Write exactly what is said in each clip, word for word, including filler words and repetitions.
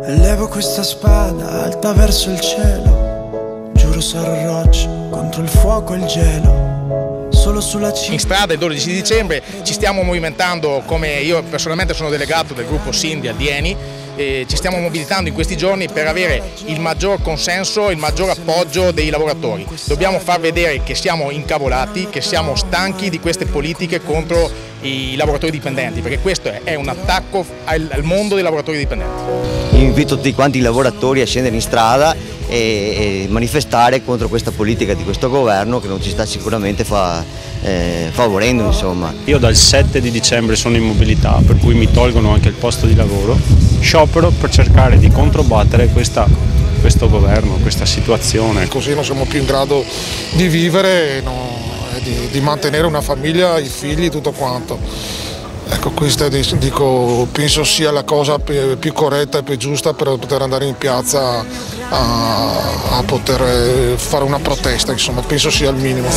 Elevo questa spada alta verso il cielo, giuro sarò roccia contro il fuoco e il gelo. Solo sulla cima. In strada il dodici dicembre ci stiamo movimentando, come io personalmente sono delegato del gruppo Sindia di Eni, e ci stiamo mobilitando in questi giorni per avere il maggior consenso, il maggior appoggio dei lavoratori. Dobbiamo far vedere che siamo incavolati, che siamo stanchi di queste politiche contro i lavoratori dipendenti, perché questo è un attacco al, al mondo dei lavoratori dipendenti. Invito tutti quanti i lavoratori a scendere in strada e, e manifestare contro questa politica di questo governo che non ci sta sicuramente fa, eh, favorendo, insomma. Io dal sette di dicembre sono in mobilità, per cui mi tolgono anche il posto di lavoro, sciopero per cercare di controbattere questa, questo governo, questa situazione. Così non siamo più in grado di vivere, no, di, di mantenere una famiglia, i figli, tutto quanto. Ecco, questa dico, penso sia la cosa più corretta e più giusta per poter andare in piazza a, a poter fare una protesta, insomma, penso sia il minimo.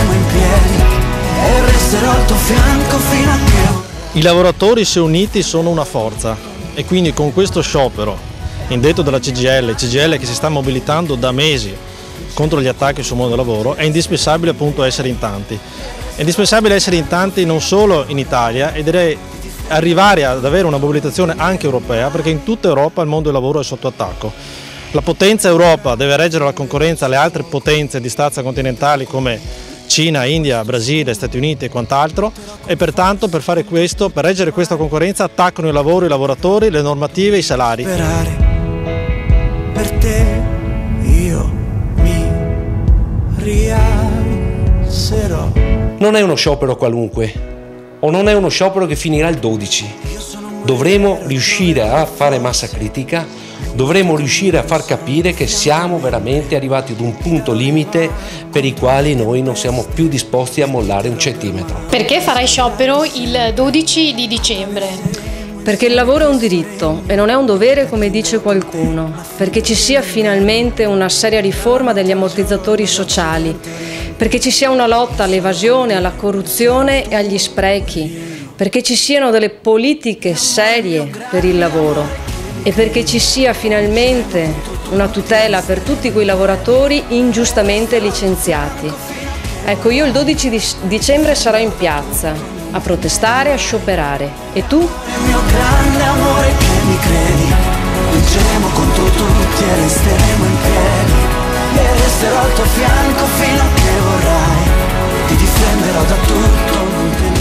I lavoratori, se uniti, sono una forza e quindi con questo sciopero indetto dalla C G I L, C G I L che si sta mobilitando da mesi contro gli attacchi sul mondo del lavoro, è indispensabile appunto essere in tanti. È indispensabile essere in tanti non solo in Italia e direi arrivare ad avere una mobilitazione anche europea, perché in tutta Europa il mondo del lavoro è sotto attacco. La potenza Europa deve reggere la concorrenza alle altre potenze di stazza continentali come Cina, India, Brasile, Stati Uniti e quant'altro, e pertanto per fare questo, per reggere questa concorrenza, attaccano il lavoro, i lavoratori, le normative e i salari. Per te io mi rialzerò. Non è uno sciopero qualunque, o non è uno sciopero che finirà il dodici. Dovremo riuscire a fare massa critica, dovremo riuscire a far capire che siamo veramente arrivati ad un punto limite per i quali noi non siamo più disposti a mollare un centimetro. Perché farai sciopero il dodici di dicembre? Perché il lavoro è un diritto e non è un dovere come dice qualcuno, perché ci sia finalmente una seria riforma degli ammortizzatori sociali, perché ci sia una lotta all'evasione, alla corruzione e agli sprechi, perché ci siano delle politiche serie per il lavoro e perché ci sia finalmente una tutela per tutti quei lavoratori ingiustamente licenziati. Ecco, io il dodici di dicembre sarò in piazza a protestare, a scioperare. E tu? Il mio grande amore che mi credi, vinceremo contro tutti e resteremo in piedi. E resterò al tuo fianco fino a che vorrai, ti difenderò da tutto, non te